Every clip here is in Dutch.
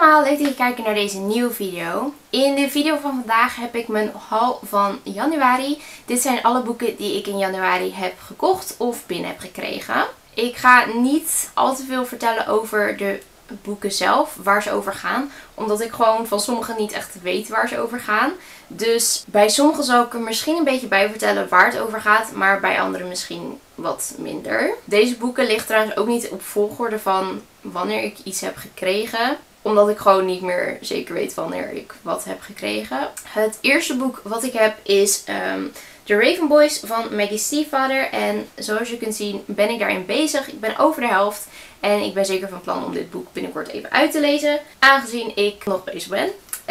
allemaal, leuk dat je kijkt naar deze nieuwe video. In de video van vandaag heb ik mijn haul van januari. Dit zijn alle boeken die ik in januari heb gekocht of binnen heb gekregen. Ik ga niet al te veel vertellen over de boeken zelf, waar ze over gaan. Omdat ik gewoon van sommige niet echt weet waar ze over gaan. Dus bij sommige zal ik er misschien een beetje bij vertellen waar het over gaat. Maar bij andere misschien wat minder. Deze boeken liggen trouwens ook niet op volgorde van wanneer ik iets heb gekregen. Omdat ik gewoon niet meer zeker weet wanneer ik wat heb gekregen. Het eerste boek wat ik heb is The Raven Boys van Maggie Stiefvater. En zoals je kunt zien ben ik daarin bezig. Ik ben over de helft. En ik ben zeker van plan om dit boek binnenkort even uit te lezen. Aangezien ik nog bezig ben.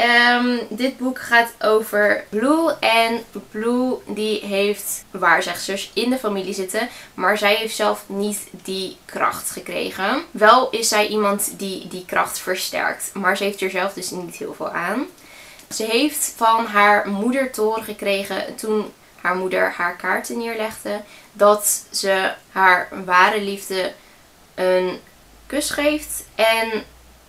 Dit boek gaat over Blue. En Blue die heeft waarzegsters in de familie zitten. Maar zij heeft zelf niet die kracht gekregen. Wel is zij iemand die die kracht versterkt. Maar ze heeft er zelf dus niet heel veel aan. Ze heeft van haar moeder te horen gekregen toen haar moeder haar kaarten neerlegde. Dat ze haar ware liefde een kus geeft. En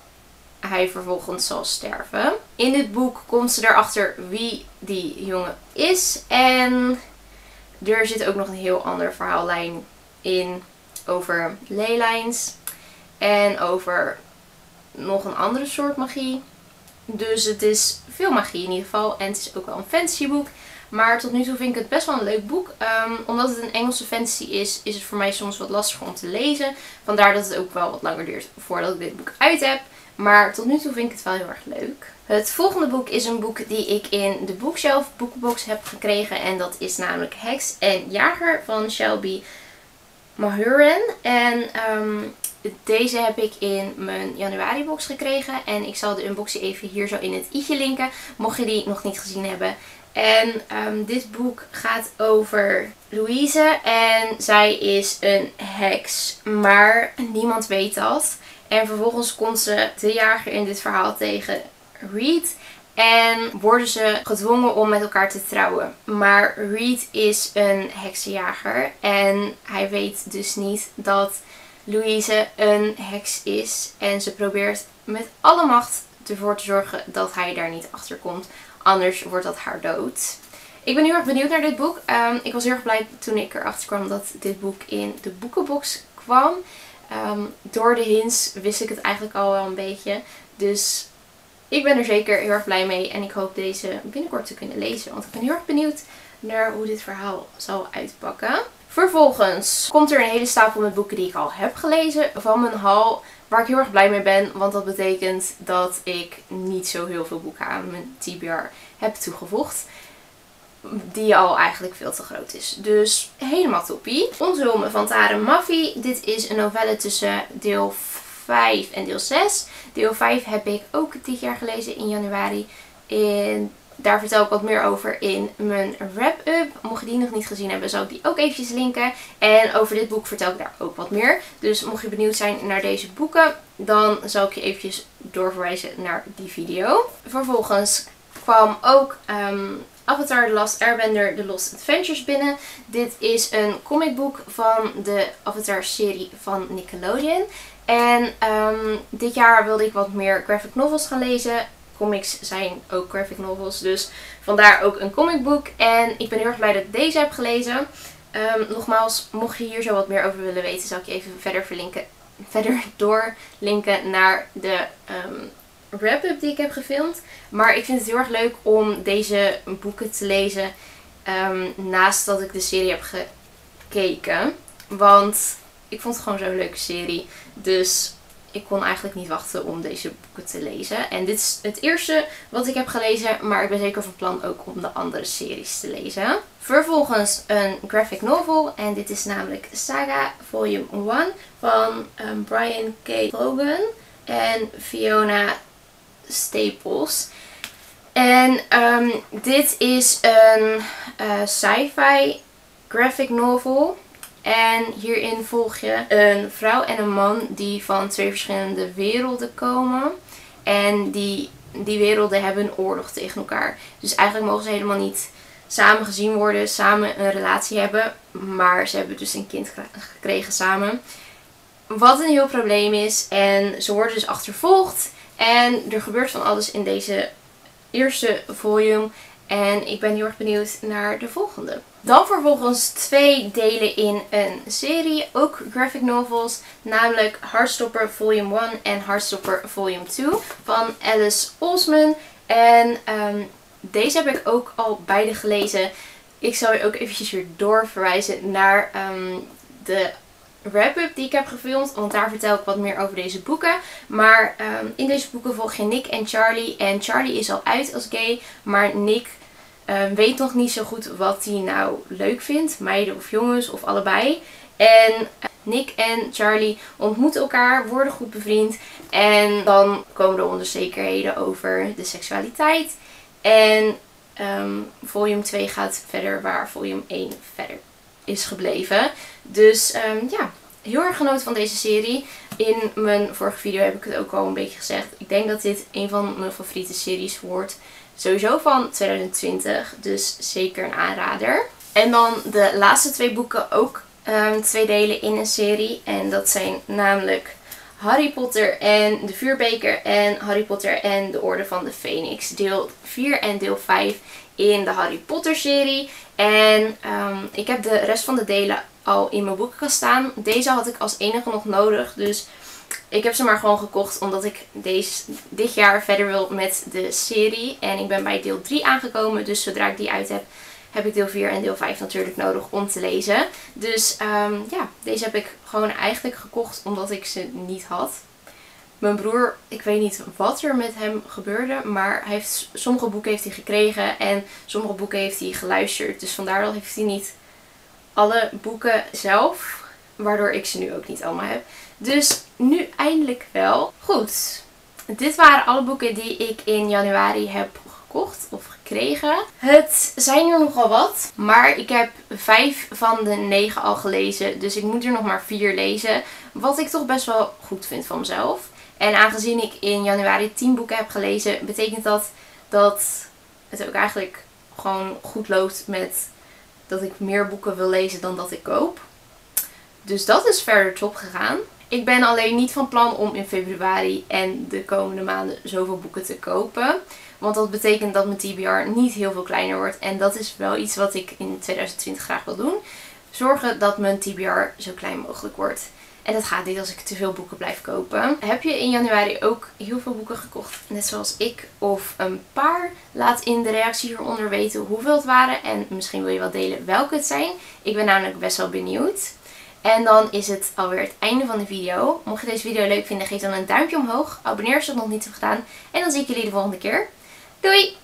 hij vervolgens zal sterven. In dit boek komt ze erachter wie die jongen is. En er zit ook nog een heel ander verhaallijn in over leylijns. En over nog een andere soort magie. Dus het is veel magie in ieder geval. En het is ook wel een fantasyboek. Maar tot nu toe vind ik het best wel een leuk boek. Omdat het een Engelse fantasy is, is het voor mij soms wat lastiger om te lezen. Vandaar dat het ook wel wat langer duurt voordat ik dit boek uit heb. Maar tot nu toe vind ik het wel heel erg leuk. Het volgende boek is een boek die ik in de Bookshelf boekenbox heb gekregen. En dat is namelijk Heks en Jager van Shelby Mahurin. En deze heb ik in mijn januari box gekregen. En ik zal de unboxing even hier zo in het i'tje linken. Mocht je die nog niet gezien hebben. En dit boek gaat over Louise. En zij is een heks. Maar niemand weet dat. En vervolgens komt ze de jager in dit verhaal tegen Reed. En worden ze gedwongen om met elkaar te trouwen. Maar Reed is een heksenjager. En hij weet dus niet dat Louise een heks is. En ze probeert met alle macht ervoor te zorgen dat hij daar niet achter komt. Anders wordt dat haar dood. Ik ben heel erg benieuwd naar dit boek. Ik was heel erg blij toen ik erachter kwam dat dit boek in de boekenbox kwam. Door de hints wist ik het eigenlijk al wel een beetje. Dus ik ben er zeker heel erg blij mee. En ik hoop deze binnenkort te kunnen lezen. Want ik ben heel erg benieuwd naar hoe dit verhaal zal uitpakken. Vervolgens komt er een hele stapel met boeken die ik al heb gelezen van mijn haul. Waar ik heel erg blij mee ben. Want dat betekent dat ik niet zo heel veel boeken aan mijn TBR heb toegevoegd. Die al eigenlijk veel te groot is. Dus helemaal toppie. Onthulmen van Tare Maffie. Dit is een novelle tussen deel 5 en deel 6. Deel 5 heb ik ook dit jaar gelezen in januari. En daar vertel ik wat meer over in mijn wrap-up. Mocht je die nog niet gezien hebben, zal ik die ook eventjes linken. En over dit boek vertel ik daar ook wat meer. Dus mocht je benieuwd zijn naar deze boeken, dan zal ik je eventjes doorverwijzen naar die video. Vervolgens kwam ook Avatar The Last Airbender The Lost Adventures binnen. Dit is een comicboek van de Avatar serie van Nickelodeon. En dit jaar wilde ik wat meer graphic novels gaan lezen. Comics zijn ook graphic novels, dus vandaar ook een comicboek. En ik ben heel erg blij dat ik deze heb gelezen. Nogmaals, mocht je hier zo wat meer over willen weten, zal ik je even verder doorlinken naar de wrap-up die ik heb gefilmd. Maar ik vind het heel erg leuk om deze boeken te lezen naast dat ik de serie heb gekeken. Want ik vond het gewoon zo'n leuke serie. Dus ik kon eigenlijk niet wachten om deze boeken te lezen. En dit is het eerste wat ik heb gelezen. Maar ik ben zeker van plan ook om de andere series te lezen. Vervolgens een graphic novel. En dit is namelijk Saga Volume 1 van Brian K. Logan en Fiona Staples. En dit is een sci-fi graphic novel. En hierin volg je een vrouw en een man die van twee verschillende werelden komen. En die werelden hebben een oorlog tegen elkaar. Dus eigenlijk mogen ze helemaal niet samen gezien worden, samen een relatie hebben. Maar ze hebben dus een kind gekregen samen. Wat een heel probleem is. En ze worden dus achtervolgd. En er gebeurt van alles in deze eerste volume. En ik ben heel erg benieuwd naar de volgende. Dan vervolgens 2 delen in een serie, ook graphic novels, namelijk Heartstopper Volume 1 en Heartstopper Volume 2 van Alice Oseman. En deze heb ik ook al beide gelezen. Ik zal je ook eventjes weer doorverwijzen naar de wrap-up die ik heb gefilmd, want daar vertel ik wat meer over deze boeken. Maar in deze boeken volg je Nick en Charlie. En Charlie is al uit als gay, maar Nick weet nog niet zo goed wat hij nou leuk vindt. Meiden of jongens of allebei. En Nick en Charlie ontmoeten elkaar, worden goed bevriend. En dan komen er onzekerheden over de seksualiteit. En volume 2 gaat verder waar volume 1 verder is gebleven. Dus ja, heel erg genoten van deze serie. In mijn vorige video heb ik het ook al een beetje gezegd. Ik denk dat dit een van mijn favoriete series wordt. Sowieso van 2020. Dus zeker een aanrader. En dan de laatste 2 boeken ook 2 delen in een serie. En dat zijn namelijk Harry Potter en de Vuurbeker en Harry Potter en de Orde van de Phoenix. Deel 4 en deel 5 in de Harry Potter serie. En ik heb de rest van de delen al in mijn boekenkast staan. Deze had ik als enige nog nodig. Dus ik heb ze maar gewoon gekocht omdat ik dit jaar verder wil met de serie. En ik ben bij deel 3 aangekomen. Dus zodra ik die uit heb, heb ik deel 4 en deel 5 natuurlijk nodig om te lezen. Dus ja, deze heb ik gewoon eigenlijk gekocht omdat ik ze niet had. Mijn broer, ik weet niet wat er met hem gebeurde, maar sommige boeken heeft hij gekregen en sommige boeken heeft hij geluisterd. Dus vandaar heeft hij niet alle boeken zelf, waardoor ik ze nu ook niet allemaal heb. Dus nu eindelijk wel. Goed, dit waren alle boeken die ik in januari heb gekocht of gekregen. Het zijn er nogal wat, maar ik heb 5 van de 9 al gelezen, dus ik moet er nog maar 4 lezen. Wat ik toch best wel goed vind van mezelf. En aangezien ik in januari 10 boeken heb gelezen, betekent dat het ook eigenlijk gewoon goed loopt met dat ik meer boeken wil lezen dan dat ik koop. Dus dat is verder top gegaan. Ik ben alleen niet van plan om in februari en de komende maanden zoveel boeken te kopen. Want dat betekent dat mijn TBR niet heel veel kleiner wordt. En dat is wel iets wat ik in 2020 graag wil doen. Zorgen dat mijn TBR zo klein mogelijk wordt. En dat gaat niet als ik te veel boeken blijf kopen. Heb je in januari ook heel veel boeken gekocht, net zoals ik, of een paar? Laat in de reactie hieronder weten hoeveel het waren. En misschien wil je wel delen welke het zijn. Ik ben namelijk best wel benieuwd. En dan is het alweer het einde van de video. Mocht je deze video leuk vinden, geef dan een duimpje omhoog. Abonneer als je dat nog niet hebt gedaan. En dan zie ik jullie de volgende keer. Doei!